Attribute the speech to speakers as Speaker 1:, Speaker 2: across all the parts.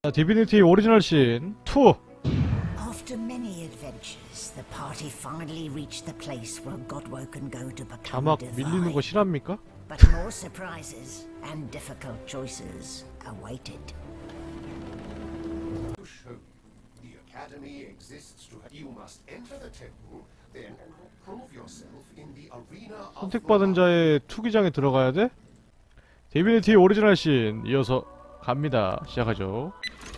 Speaker 1: 자, 디비니티 오리지널 신 2.
Speaker 2: After many adventures, the party finally reached the place where Godwo can go to become
Speaker 1: 자막
Speaker 2: divine.
Speaker 1: 밀리는 거 실합니까?
Speaker 2: But more surprises and difficult choices awaited.
Speaker 3: To show you, the academy exists to. You must enter the temple, then prove yourself in the arena of.
Speaker 1: 선택받은 자의 투기장에 들어가야 돼? 디비니티 오리지널 신 이어서 갑니다. 시작하죠.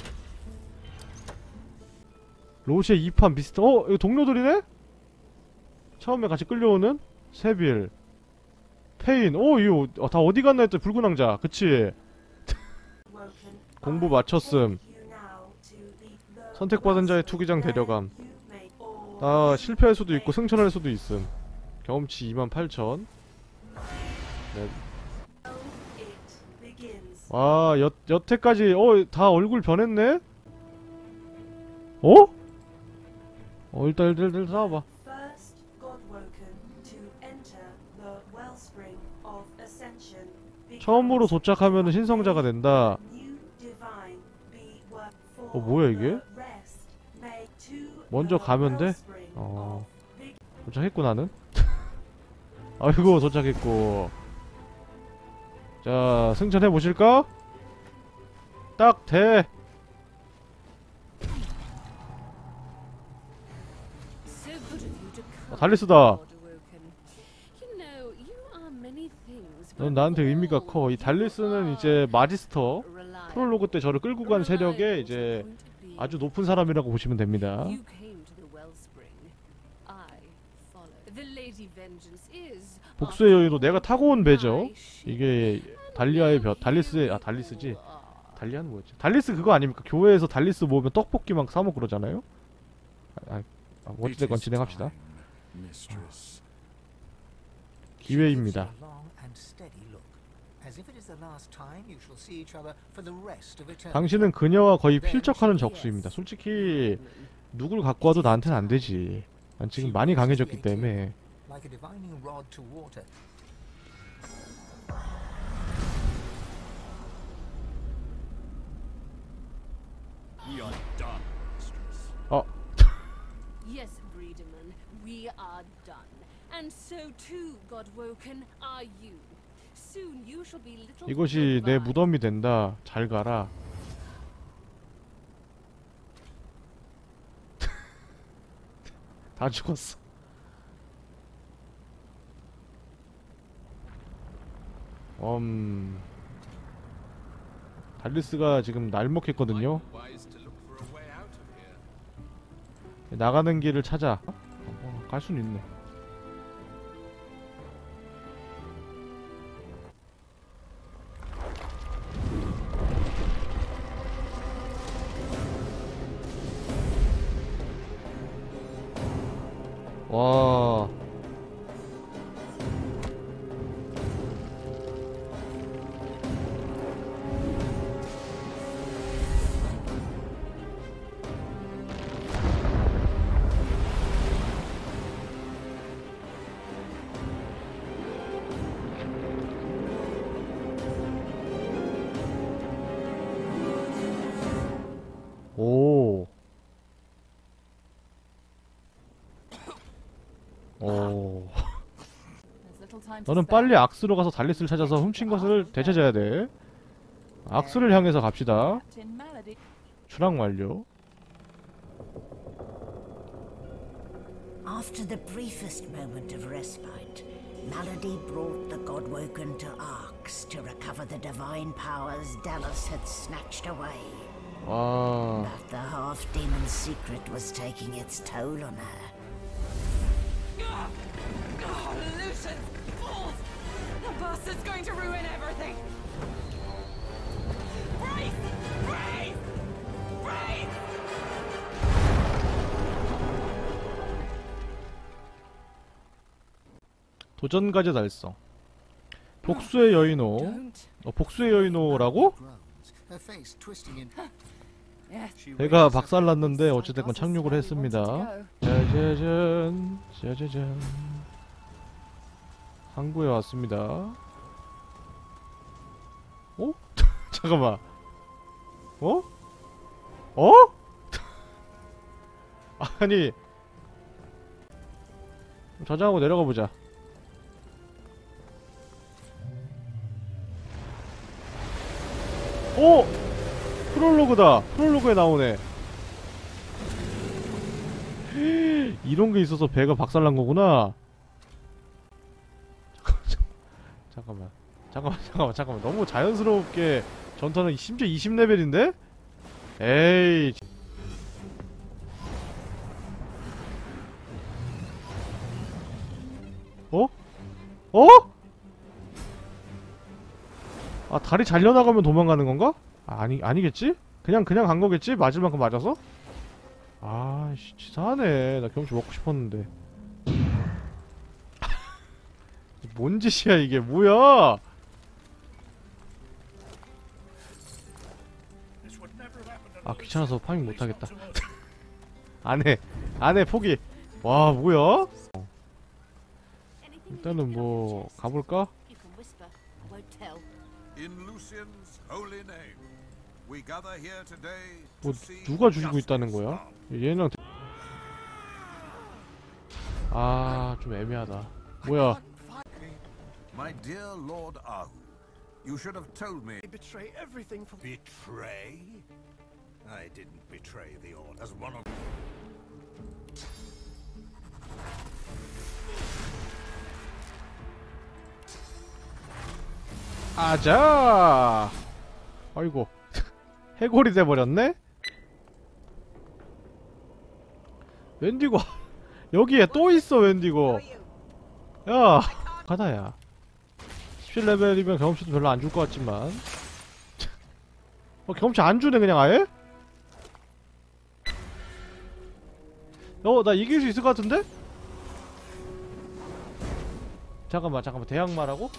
Speaker 1: 로시의 2판 비슷한. 이거 동료들이네? 처음에 같이 끌려오는 세빌, 페인. 이거 다 어디 갔나 했더니 붉은 왕자. 그치? 공부 마쳤음. 선택받은 자의 투기장 데려감. 실패할 수도 있고 승천할 수도 있음. 경험치 28,000. 네. 와, 여태까지 다 얼굴 변했네? 일단 싸워봐. 처음으로 도착하면 신성자가 된다. 뭐야 이게? 먼저 가면 돼? 도착했고 나는? 아이고 도착했고. 자, 승천해 보실까? 딱 돼. 달리스다. 넌 나한테 의미가 커. 이 달리스는 이제 마지스터 프롤로그 때 저를 끌고 간 세력의 이제 아주 높은 사람이라고 보시면 됩니다. 복수의 여인도 내가 타고 온 배죠. 이게 달리아의 벼, 달리스지. 달리아는 뭐였지? 달리스 그거 아닙니까? 교회에서 달리스 모으면 떡볶이 막 사먹고 그러잖아요? 어찌됐건 진행합시다. 기회입니다. 당신은 그녀와 거의 필적하는 적수입니다. 솔직히 누굴 갖고 와도 나한테는 안 되지. 난 지금 많이 강해졌기 때문에.
Speaker 4: Yes, Breedeman, we are done. And so too, Godwoken, are you. Soon you shall be little.
Speaker 1: 이것이 내 무덤이 된다. 잘 가라. 다 죽었어. 달리스가 지금 날먹했거든요. 나가는 길을 찾아. 갈 수는 있네. 와. 너는 빨리 악스로 가서 달리스를 찾아서 훔친 것을 되찾아야 돼. 악스를 향해서 갑시다. 출항 완료.
Speaker 2: After the briefest moment of respite, Malady brought the Godwoken to Arx to recover the divine powers Dallas had snatched away.
Speaker 1: 와.
Speaker 2: But the half-demon's secret was taking its toll on her.
Speaker 4: Lucian! Fools! The bastard's going to ruin everything! Freeze! Freeze! Freeze!
Speaker 1: 도전과제 달성. 복수의 여인호. 복수의 여인호라고? 배가 박살났는데 어찌됐건 착륙을 했습니다. 짜자잔 짜자잔. 항구에 왔습니다. 잠깐만. 어? 아니 저장하고 내려가 보자. 오! 프롤로그다. 프롤로그에 나오네. 이런 게 있어서 배가 박살난 거구나. 잠깐만. 너무 자연스럽게 전투는 심지어 20레벨인데? 에이. 어? 어? 아, 다리 잘려나가면 도망가는 건가? 아, 아니겠지? 그냥 간 거겠지? 맞을 만큼 맞아서? 아이씨, 치사하네. 나 경험치 먹고 싶었는데. 뭔 짓이야, 이게. 뭐야? 아, 귀찮아서 파밍 못하겠다. 안해, 포기. 와, 뭐야? 일단은 뭐, 가볼까?
Speaker 4: You can whisper. I won't tell.
Speaker 5: In Lucian's holy name, we gather here today
Speaker 1: 뭐,
Speaker 5: to see
Speaker 1: 누가 죽이고
Speaker 5: justice
Speaker 1: 있다는 거야?
Speaker 5: done.
Speaker 1: 얘는 아, 좀 애매하다. 뭐야?
Speaker 5: My dear Lord Ahu, you should have told me.
Speaker 3: Betray everything for
Speaker 5: Betray? I didn't betray the order as one of.
Speaker 1: 아자! 아이고. 해골이 돼버렸네? 웬디고. 여기에 또 있어, 웬디고. 야! 가다야. 17레벨이면 경험치도 별로 안 줄 것 같지만. 경험치 안 주네, 그냥 아예? 나 이길 수 있을 것 같은데? 잠깐만, 대항마라고?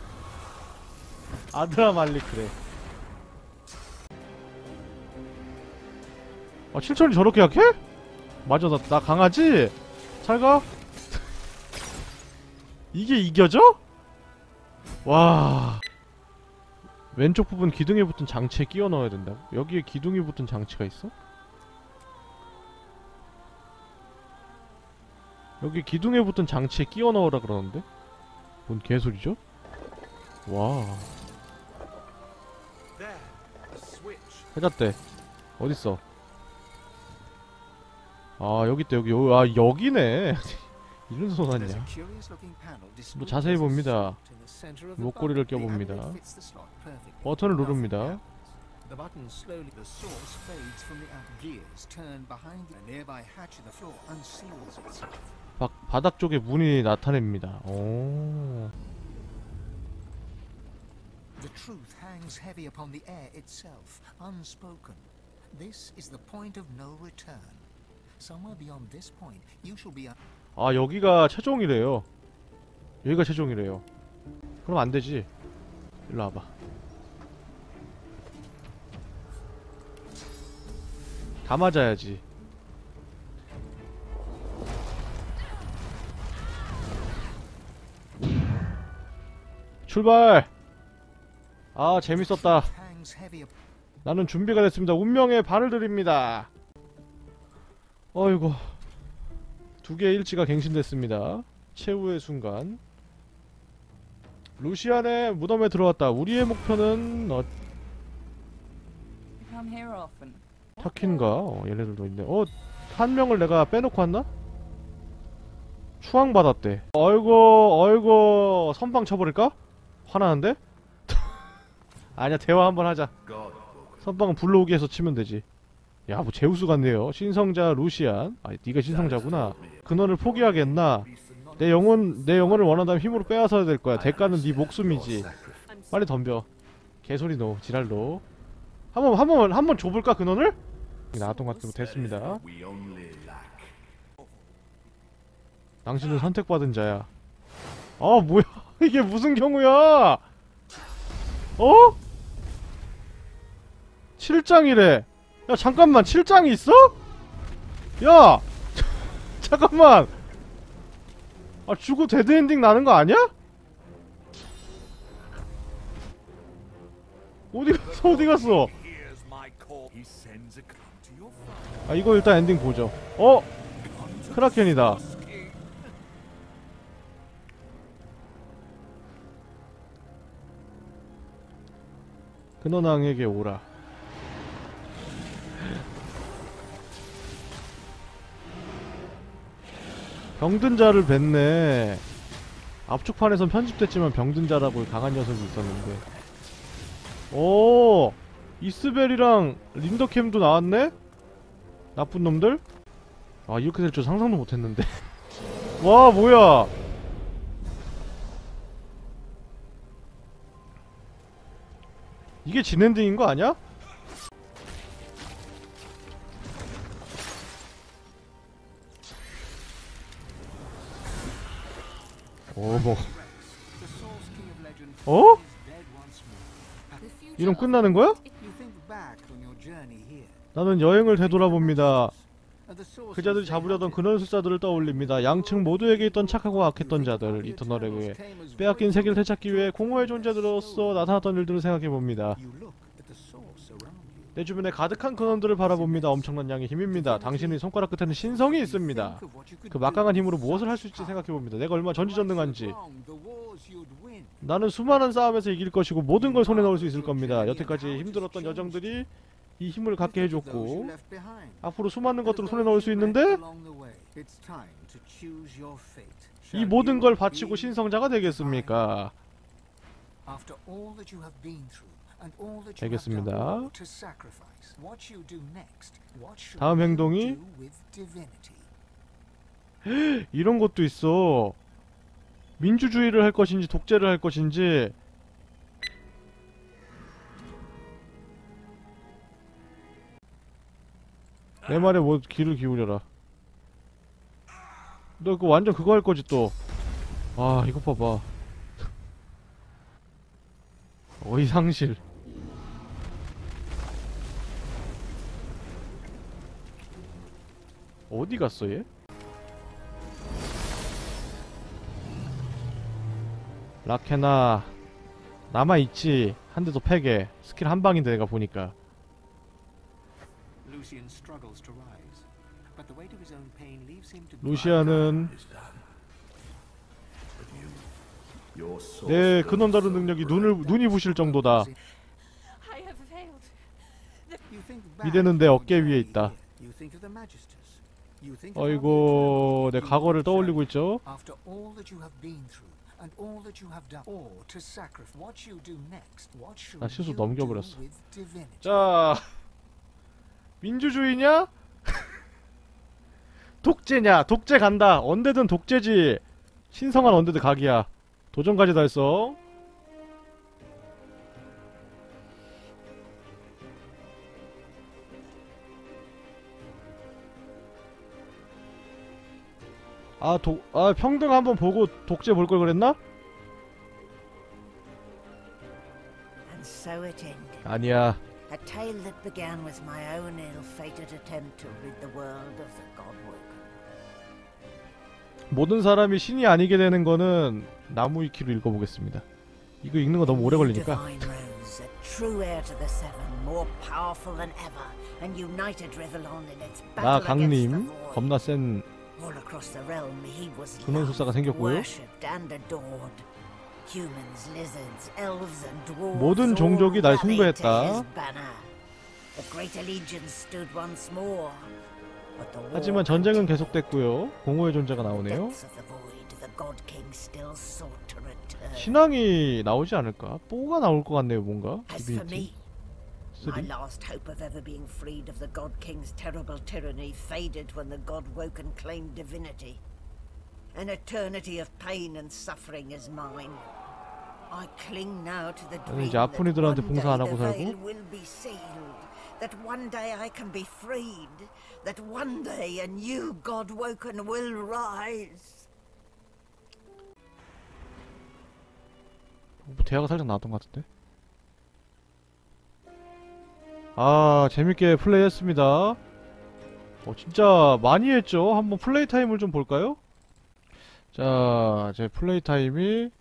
Speaker 1: 아드라 말리크래. 아, 7천이 저렇게 약해? 맞아, 나 강하지? 잘가? 이게 이겨져? 와. 왼쪽 부분 기둥에 붙은 장치에 끼워 넣어야 된다고? 여기에 기둥이 붙은 장치가 있어? 여기 기둥에 붙은 장치에 끼워 넣으라 그러는데? 뭔 개소리죠? 와. 해졌대. 어딨어? 아, 여기 있다. 여기네. 이런 소나냐. 뭐 자세히 봅니다. 목걸이를 껴봅니다. 버튼을 누릅니다. 바닥 쪽에 문이 나타냅니다. 오.
Speaker 6: The truth hangs heavy upon the air itself, unspoken. This is the point of no return. Somewhere beyond this point, you shall be.
Speaker 1: 아, 여기가 최종이래요. 여기가 최종이래요. 그럼 안 되지. 일로 와봐. 다 맞아야지. 출발! 아, 재밌었다. 나는 준비가 됐습니다. 운명의 발을 드립니다. 어이구. 2개의 일치가 갱신됐습니다. 최후의 순간. 루시안의 무덤에 들어왔다. 우리의 목표는 타킨가? 얘네들도 있네. 한 명을 내가 빼놓고 왔나? 추앙받았대. 어이구 선방 쳐버릴까? 화나는데? 아니야, 대화 한번 하자. 선방은 불러오기에서 치면 되지. 야, 뭐 제우스 같네요. 신성자 루시안. 아, 네가 신성자구나. 근원을 포기하겠나? 내 영혼을 원한다면 힘으로 빼앗아야 될 거야. 대가는 네 목숨이지. 빨리 덤벼. 개소리 노. 지랄로. 한번 줘볼까, 근원을? 나왔던 것 같으면 됐습니다. 당신은 선택받은 자야. 아, 뭐야. 이게 무슨 경우야? 7장이래. 야, 잠깐만. 7장이 있어? 야! 잠깐만. 아, 주고 데드엔딩 나는 거 아니야? 어디 갔어? 아 이거 일단 엔딩 보죠. 어? 크라켄이다. 근원왕에게 오라. 병든 자를 뵀네. 앞쪽판에선 편집됐지만 병든 자라고 강한 녀석이 있었는데. 오! 이스벨이랑 린더캠도 나왔네? 나쁜 놈들? 아 이렇게 될 줄 상상도 못했는데. 와 뭐야! 이게 진엔딩인 거 아니야? 어머. 어? 이럼 끝나는 거야? 나는 여행을 되돌아봅니다. 그자들이 잡으려던 근원술사들을 떠올립니다. 양측 모두에게 있던 착하고 악했던 자들, 이터널에 의해 빼앗긴 세계를 되찾기 위해 공허의 존재들로서 나타났던 일들을 생각해봅니다. 내 주변에 가득한 근원들을 바라봅니다. 엄청난 양의 힘입니다. 당신의 손가락 끝에는 신성이 있습니다. 그 막강한 힘으로 무엇을 할 수 있을지 생각해봅니다. 내가 얼마나 전지전능한지. 나는 수많은 싸움에서 이길 것이고 모든 걸 손에 넣을 수 있을 겁니다. 여태까지 힘들었던 여정들이 이 힘을 갖게 해줬고 앞으로 수많은 것들을 손에 넣을 수 있는데 이 모든 걸 바치고 신성자가 되겠습니까? 알겠습니다. 다음 행동이 이런 것도 있어. 민주주의를 할 것인지 독재를 할 것인지. 내 말에 뭐 귀를 기울여라. 너 그거 완전 그거 할 거지 또. 아 이거 봐봐. 어이상실. 어디 갔어 얘? 라케나 남아있지. 한 대 더 패게. 스킬 한 방인데 내가 보니까. 루시아는 내 근원 다룬 능력이 눈이 부실 정도다.
Speaker 4: I have failed.
Speaker 1: 미래는 내 어깨 위에 있다. 어이고 내 과거를 떠올리고 있죠. 나 실수 넘겨버렸어. 자, 민주주의냐? 독재냐? 독재 간다. 언제든 독재지. 신성한 언데드 각이야. 도전까지 달성. 평등 한번 보고 독재 볼 걸 그랬나?
Speaker 2: And so it ended.
Speaker 1: 아니야.
Speaker 2: A tale that began with my own ill-fated attempt to rid the world of the Godwoken.
Speaker 1: 모든 사람이 신이 아니게 되는 거는 나무위키로 읽어보겠습니다. 이거 읽는 거 너무 오래 걸리니까.
Speaker 2: Divine Rose, a true heir to the Seven, more powerful than ever, and united Rivellon in its
Speaker 1: 나
Speaker 2: battle against the
Speaker 1: 강림
Speaker 2: Void.
Speaker 1: 겁나 센
Speaker 2: All across the realm, he was
Speaker 1: 근원술사가
Speaker 2: loved,
Speaker 1: 생겼고요.
Speaker 2: worshipped and adored. Humans, lizards, elves and dwarves
Speaker 1: 모든
Speaker 2: all
Speaker 1: 종족이 날
Speaker 2: rallied to
Speaker 1: 숭배했다.
Speaker 2: his banner. The great allegiance stood once more. But the war
Speaker 1: 하지만 전쟁은
Speaker 2: continued.
Speaker 1: 계속됐고요. 공허의 존재가
Speaker 2: In the
Speaker 1: 나오네요.
Speaker 2: depths of the void, the God King still sought to return.
Speaker 1: 신앙이 나오지 않을까? 뽀가 나올 것 같네요 뭔가.
Speaker 2: As for
Speaker 1: 디비니티
Speaker 2: me, my
Speaker 1: 3.
Speaker 2: last hope of ever being freed of the God King's terrible tyranny faded when the Godwoken claimed divinity. An eternity of pain and suffering is mine. I cling now to the
Speaker 1: 나는 이제
Speaker 2: dream that
Speaker 1: 아프니들한테
Speaker 2: one
Speaker 1: 봉사 안
Speaker 2: day
Speaker 1: 하고
Speaker 2: the
Speaker 1: 살고.
Speaker 2: veil will be sealed, that one day I can be freed, that one day a new Godwoken will rise.
Speaker 1: 뭐 대화가 살짝 나왔던 것 같은데. 아 재밌게 플레이했습니다. 진짜 많이 했죠. 한번 플레이 타임을 좀 볼까요? 자, 제 플레이 타임이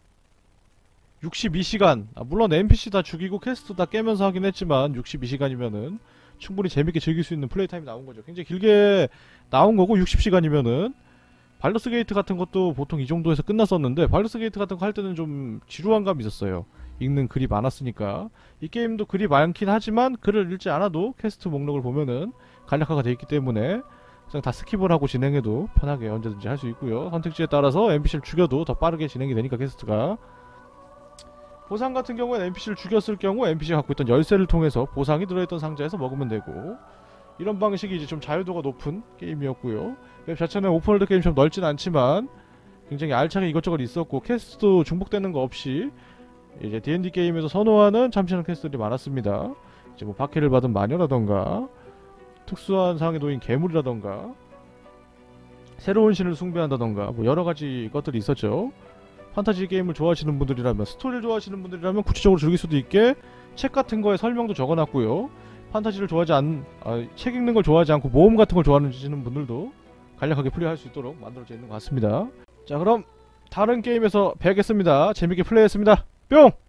Speaker 1: 62시간. 물론 NPC 다 죽이고 퀘스트 다 깨면서 하긴 했지만 62시간이면은 충분히 재밌게 즐길 수 있는 플레이 타임이 나온 거죠. 굉장히 길게 나온 거고 60시간이면은 발더스 게이트 같은 것도 보통 이 정도에서 끝났었는데 발더스 게이트 같은 거 할 때는 좀 지루한 감이 있었어요. 읽는 글이 많았으니까. 이 게임도 글이 많긴 하지만 글을 읽지 않아도 퀘스트 목록을 보면은 간략화가 되어 있기 때문에 그냥 다 스킵을 하고 진행해도 편하게 언제든지 할 수 있고요. 선택지에 따라서 NPC를 죽여도 더 빠르게 진행이 되니까 퀘스트가. 보상 같은 경우에는 NPC를 죽였을 경우 NPC가 갖고 있던 열쇠를 통해서 보상이 들어있던 상자에서 먹으면 되고, 이런 방식이 이제 좀 자유도가 높은 게임이었고요. 맵 자체는 오픈월드 게임처럼 넓진 않지만 굉장히 알차게 이것저것 있었고, 퀘스트도 중복되는 거 없이 이제 D&D 게임에서 선호하는 참신한 퀘스트들이 많았습니다. 이제 뭐 박해를 받은 마녀라던가 특수한 상황에 놓인 괴물이라던가 새로운 신을 숭배한다던가 뭐 여러가지 것들이 있었죠. 판타지 게임을 좋아하시는 분들이라면, 스토리를 좋아하시는 분들이라면 구체적으로 즐길 수도 있게 책 같은 거에 설명도 적어놨고요. 판타지를 좋아하지 책 읽는 걸 좋아하지 않고 모험 같은 걸 좋아하시는 분들도 간략하게 플레이할 수 있도록 만들어져 있는 것 같습니다. 자, 그럼 다른 게임에서 뵙겠습니다. 재밌게 플레이했습니다. 뿅!